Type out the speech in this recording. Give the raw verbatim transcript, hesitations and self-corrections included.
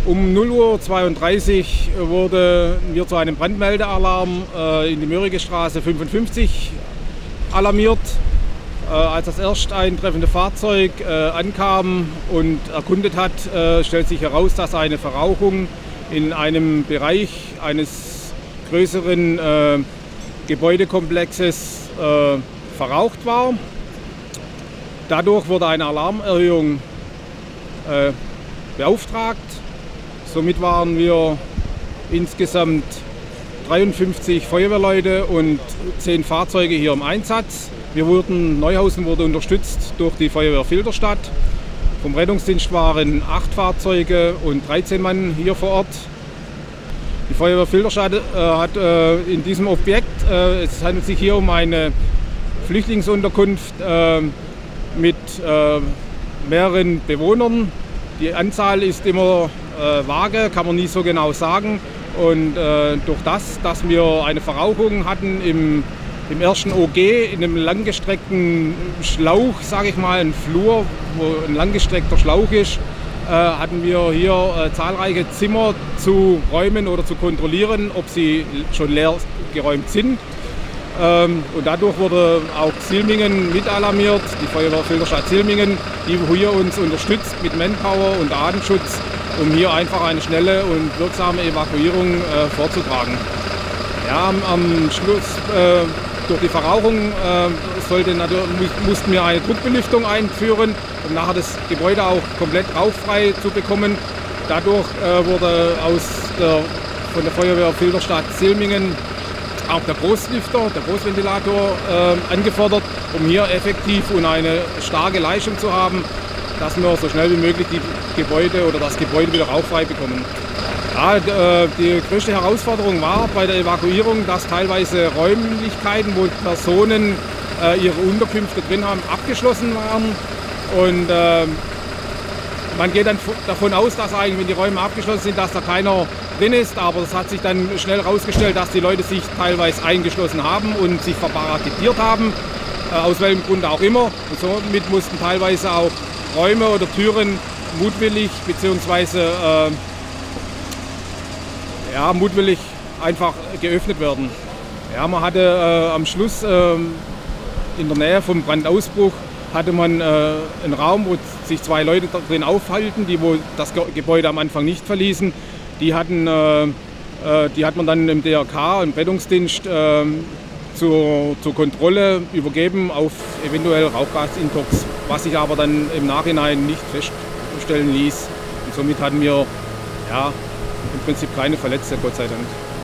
Um null Uhr zweiunddreißig wurden wir zu einem Brandmeldealarm äh, in die Mörike Straße fünfundfünfzig alarmiert. Äh, als das erst eintreffende Fahrzeug äh, ankam und erkundet hat, äh, stellt sich heraus, dass eine Verrauchung in einem Bereich eines größeren äh, Gebäudekomplexes äh, verraucht war. Dadurch wurde eine Alarmerhöhung äh, beauftragt. Somit waren wir insgesamt dreiundfünfzig Feuerwehrleute und zehn Fahrzeuge hier im Einsatz. Wir wurden, Neuhausen wurde unterstützt durch die Feuerwehr Filderstadt. Vom Rettungsdienst waren acht Fahrzeuge und dreizehn Mann hier vor Ort. Die Feuerwehr Filderstadt äh, hat äh, in diesem Objekt, äh, es handelt sich hier um eine Flüchtlingsunterkunft äh, mit äh, mehreren Bewohnern. Die Anzahl ist immer äh, vage, kann man nie so genau sagen. Und äh, durch das, dass wir eine Verrauchung hatten im, im ersten O G, in einem langgestreckten Schlauch, sage ich mal, ein Flur, wo ein langgestreckter Schlauch ist, äh, hatten wir hier äh, zahlreiche Zimmer zu räumen oder zu kontrollieren, ob sie schon leer geräumt sind. Ähm, und dadurch wurde auch Silmingen mit alarmiert, die Feuerwehr Filderstadt Silmingen, die hier uns unterstützt mit Manpower und Artenschutz, um hier einfach eine schnelle und wirksame Evakuierung äh, vorzutragen. Ja, am, am Schluss äh, durch die Verrauchung äh, sollte, mussten wir eine Druckbelüftung einführen, um nachher das Gebäude auch komplett rauchfrei zu bekommen. Dadurch äh, wurde aus der, von der Feuerwehr Filderstadt Silmingen auch der Großlüfter, der Großventilator äh, angefordert, um hier effektiv und eine starke Leistung zu haben, dass wir so schnell wie möglich die Gebäude oder das Gebäude wieder rauchfrei bekommen. Ja, die größte Herausforderung war bei der Evakuierung, dass teilweise Räumlichkeiten, wo Personen äh, ihre Unterkünfte drin haben, abgeschlossen waren. Und äh, man geht dann davon aus, dass eigentlich, wenn die Räume abgeschlossen sind, dass da keiner drin ist. Aber es hat sich dann schnell herausgestellt, dass die Leute sich teilweise eingeschlossen haben und sich verbarrikadiert haben, äh, aus welchem Grund auch immer. Und somit mussten teilweise auch Räume oder Türen mutwillig bzw. Äh, ja, mutwillig einfach geöffnet werden. Ja, man hatte äh, am Schluss äh, in der Nähe vom Brandausbruch hatte man äh, einen Raum, wo sich zwei Leute drin aufhalten, die wo das Gebäude am Anfang nicht verließen. Die, hatten, äh, die hat man dann im D R K, im Rettungsdienst, äh, zur, zur Kontrolle übergeben auf eventuell Rauchgasintox, was sich aber dann im Nachhinein nicht feststellen ließ. Und somit hatten wir ja, im Prinzip keine Verletzte, Gott sei Dank.